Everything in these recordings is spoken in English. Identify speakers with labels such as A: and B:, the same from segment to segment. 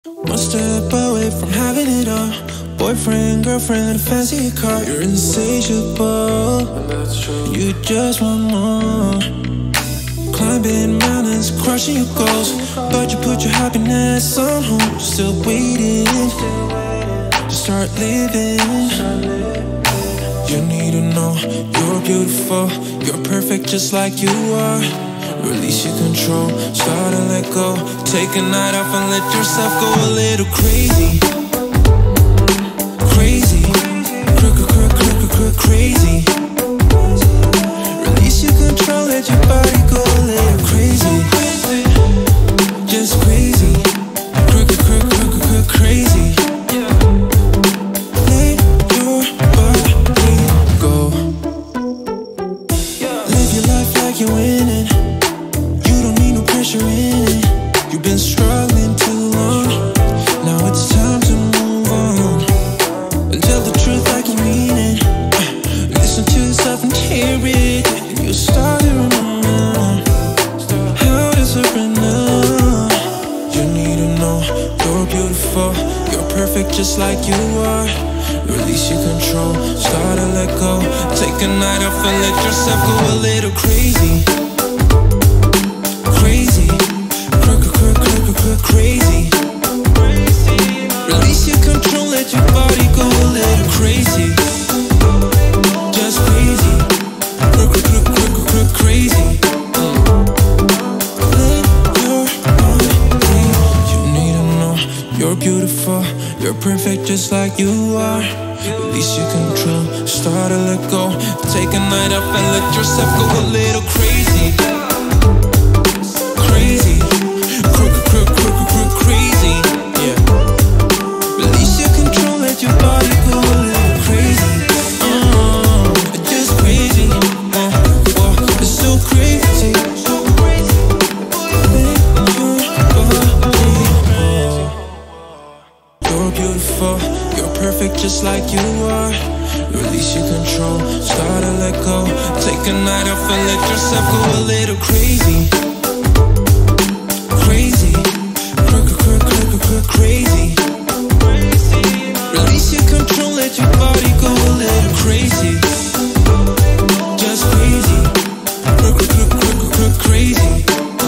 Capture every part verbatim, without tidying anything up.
A: One step away from having it all. Boyfriend, girlfriend, fancy car. You're insatiable, you just want more. Climbing mountains, crushing your goals, but you put your happiness on hold. Still waiting to start living. You need to know you're beautiful, you're perfect just like you are. Release your control, start to let go. Take a night off and let yourself go a little crazy. Crazy, crook, crook, crook, crook, crazy. Release your control, let your body go a little crazy. Just crazy, crook, crook, crook, crook, crazy. Let your body go. Live your life like you're winning. Pressure in it. You've been struggling too long. Now it's time to move on and tell the truth like you mean it. uh, Listen to yourself and hear it, and you'll start to remember how to surrender. You need to know you're beautiful, you're perfect just like you are. Release your control, start to let go. Take a night off and let yourself go a little crazy. Crazy, crook, crook, crook, crook, crazy. Release your control, let your body go a little crazy. Just crazy, crook, crook, crook, crook, crazy. Let your body breathe. You need to know you're beautiful, you're perfect just like you are. Release your control, start to let go. Take a night off and let yourself go a little crazy. Crazy, crook, crook, crook, crook, crazy, yeah. Release your control, let your body go a little crazy. uh, Just crazy, uh, oh, it's so crazy. You're beautiful, you're perfect just like you are. Release your control, start to let go. Take a night off and let yourself go a little crazy. Crazy, crook, crook, crook, crook, crazy. Release your control, let your body go a little crazy. Just crazy, crook, crook, crook, crook, crazy.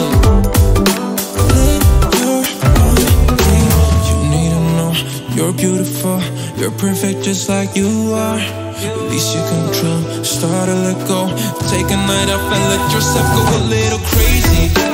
A: Let your body breathe. You need to know you're beautiful, you're perfect just like you are. Release your control, start to let go. Take a night off and let yourself go a little crazy.